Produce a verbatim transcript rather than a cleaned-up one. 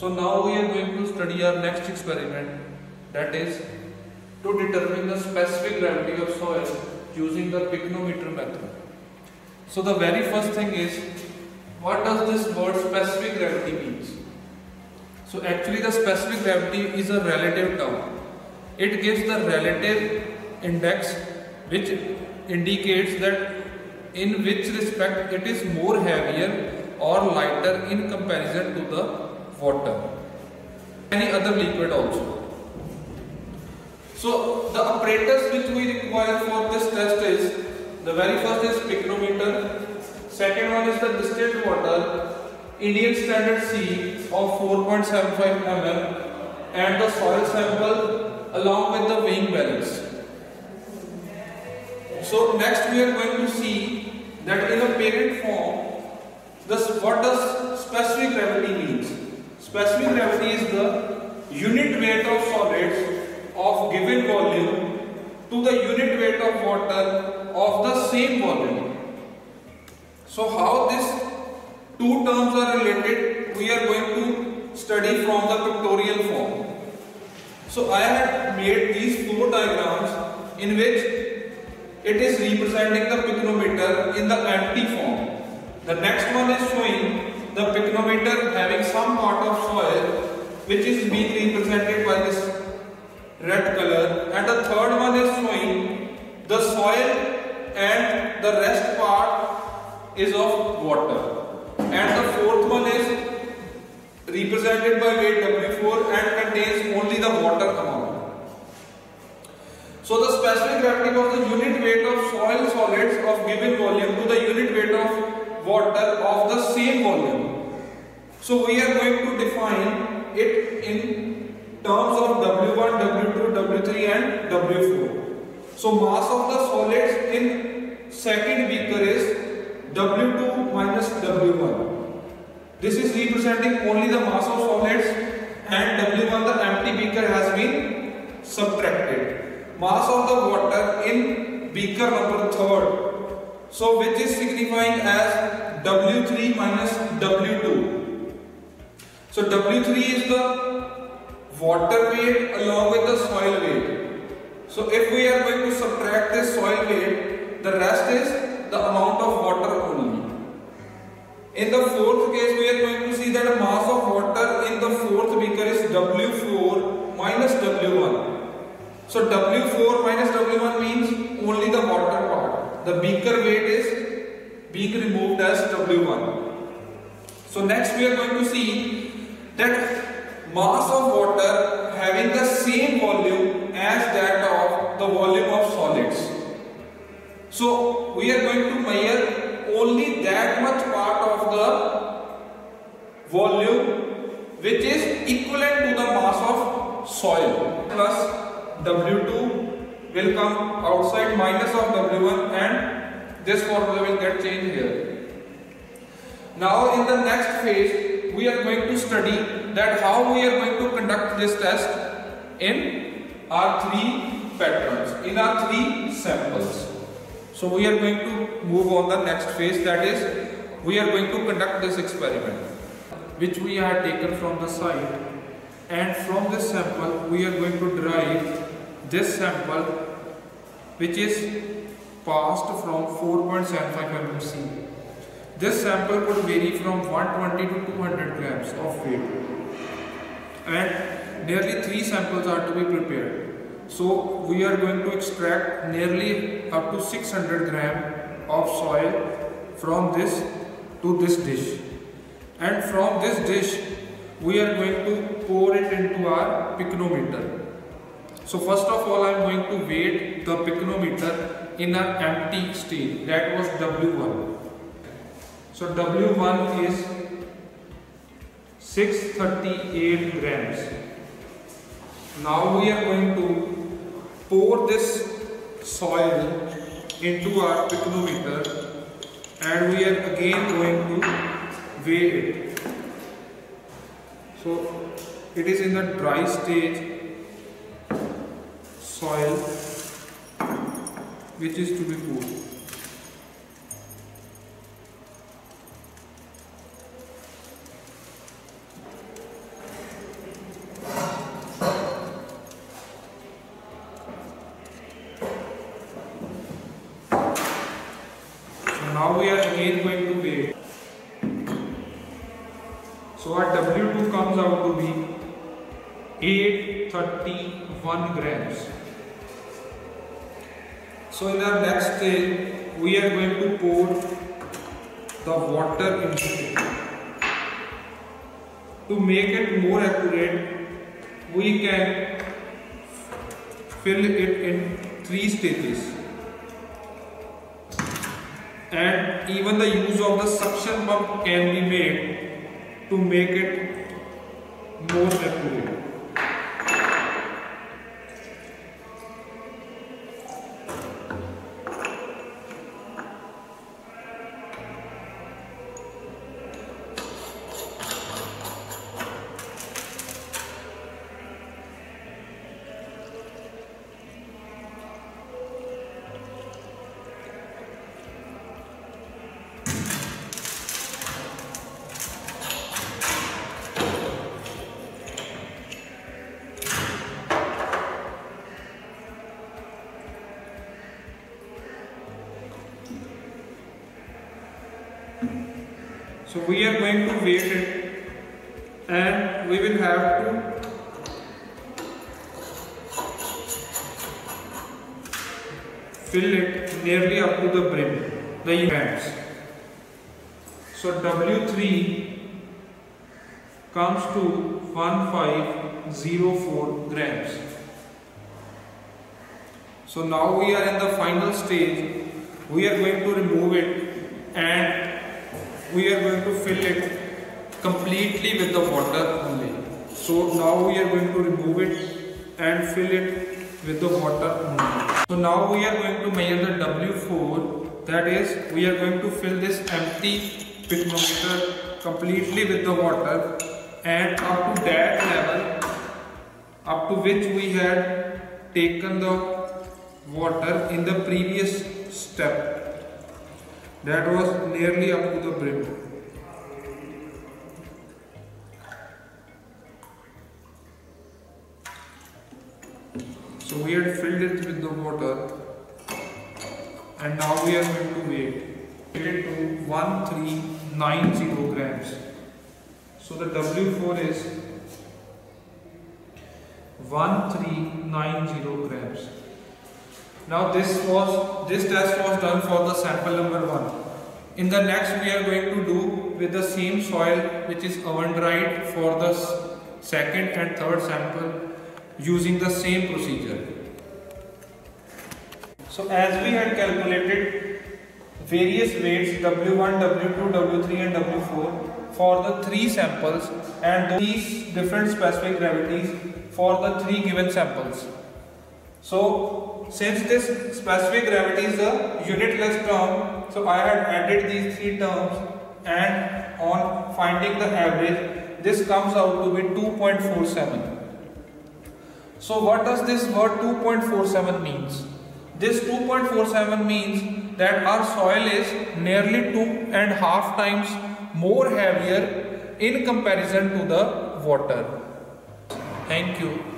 So now we are going to study our next experiment, that is to determine the specific gravity of soil using the pycnometer method. So the very first thing is, what does this word specific gravity means? So actually the specific gravity is a relative term. It gives the relative index which indicates that in which respect it is more heavier or lighter in comparison to the water, any other liquid also. So the apparatus which we require for this test is, the very first is pycnometer, second one is the distilled water, Indian standard C of four point seven five milliliters, and the soil sample along with the weighing balance. So next we are going to see that in a parent form, this, what does specific gravity means? Specific gravity is the unit weight of solids of given volume to the unit weight of water of the same volume. So how these two terms are related, we are going to study from the pictorial form. So I have made these four diagrams in which it is representing the pycnometer in the empty form. The next one is showing the pycnometer having some part of soil which is being represented by this red color, and the third one is showing the soil and the rest part is of water, and the fourth one is represented by weight W four and contains only the water amount. So the specific gravity was the unit weight of soil solids of given volume to the unit weight of water of the same volume. So we are going to define it in terms of W one, W two, W three and W four. So mass of the solids in second beaker is W two minus W one. This is representing only the mass of solids, and W one, the empty beaker, has been subtracted. Mass of the water in beaker number third, so which is signifying as W three minus W two. So W three is the water weight along with the soil weight. So if we are going to subtract this soil weight, the rest is the amount of water only. In the fourth case, we are going to see that the mass of water in the fourth beaker is W four minus W one. So W four minus W one means only the water part. The beaker weight is being removed as W one. So next we are going to see that mass of water having the same volume as that of the volume of solids. So we are going to measure only that much part of the volume which is equivalent to the mass of soil, plus W two will come outside minus of W one, and this formula will get changed here. Now in the next phase, we are going to study that how we are going to conduct this test in our three patterns, in our three samples. So we are going to move on the next phase, that is we are going to conduct this experiment which we have taken from the site, and from this sample we are going to derive this sample which is passed from four point seven five millimeter C. This sample could vary from one hundred twenty to two hundred grams of weight, and nearly three samples are to be prepared. So we are going to extract nearly up to six hundred grams of soil from this to this dish, and from this dish we are going to pour it into our pycnometer. So first of all, I am going to weight the pycnometer in an empty state, that was W one. So W one is six hundred thirty-eight grams. Now we are going to pour this soil into our pycnometer, and we are again going to weigh it. So it is in the dry stage soil which is to be poured. again going to weigh it. So our W two comes out to be eight hundred thirty-one grams. So in our next stage, we are going to pour the water into it. To make it more accurate, we can fill it in three stages. And even the use of the suction pump can be made to make it more accurate. So we are going to weight it, and we will have to fill it nearly up to the brim, the grams. So W three comes to one thousand five hundred four grams. So now we are in the final stage. We are going to remove it and we are going to fill it completely with the water only. So now we are going to remove it and fill it with the water only. So now we are going to measure the W four, that is we are going to fill this empty picnometer completely with the water, and up to that level up to which we had taken the water in the previous step. That was nearly up to the brim. So we had filled it with the water, and now we are going to weight it to one thousand three hundred ninety grams. So the W four is one thousand three hundred ninety grams. Now this was this test was done for the sample number one. In the next we are going to do with the same soil, which is oven dried, for the second and third sample using the same procedure. So as we had calculated various weights W one, W two, W three and W four for the three samples, and these different specific gravities for the three given samples. So since this specific gravity is a unitless term, so I had added these three terms, and on finding the average, this comes out to be two point four seven. So what does this word two point four seven means? This two point four seven means that our soil is nearly two and a half times more heavier in comparison to the water. Thank you.